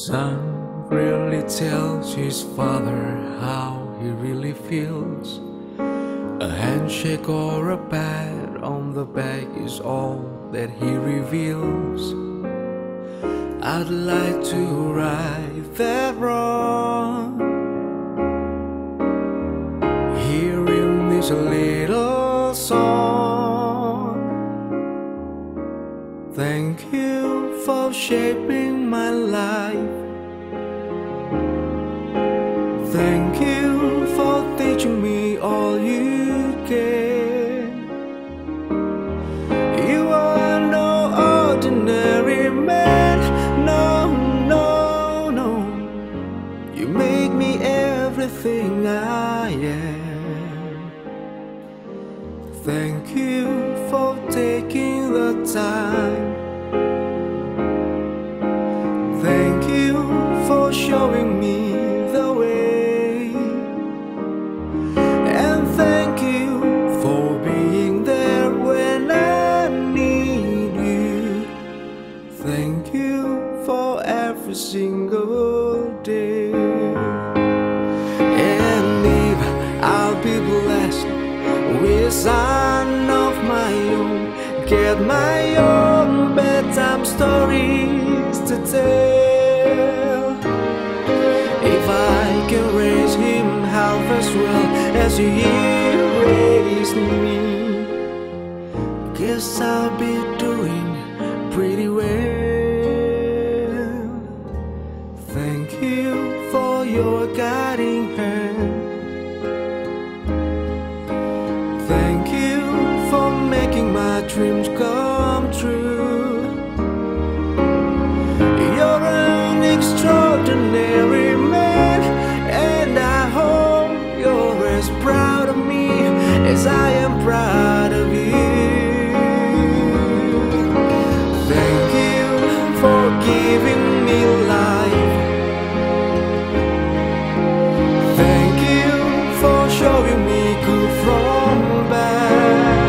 Son really tells his father how he really feels. A handshake or a pat on the back is all that he reveals. I'd like to right that wrong. Here in this little song. Thank you for shaping my life. Thank you for teaching me all you can. You are no ordinary man. No, no, no. You make me everything I am. Thank you for taking the time. Thank you for showing me the way. And thank you for being there when I need you. Thank you for every single day. And if I'll be blessed with a son of my own, get my own bedtime stories to tell. If I can raise him half as well as he raised me, guess I'll be doing pretty well. Thank you for your guiding hand. Thank you for making my dreams come true. You're an extraordinary man, and I hope you're as proud of me as I am proud of you. Thank you for giving me life. Thank you for showing me good from bad.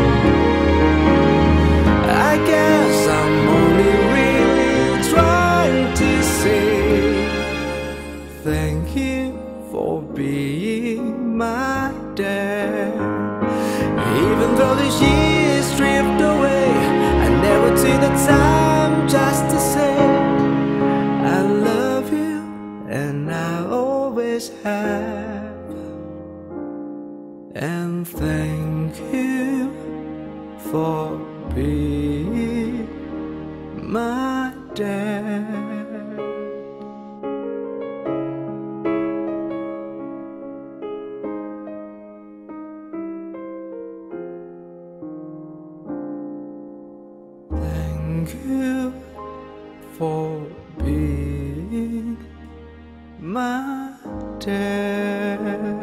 I guess I'm only really trying to say thank you for being my dad. Even though the years drift away, I never took the time just to say I love you, and I always have. And thank you for being my dad. Thank you for being my dad.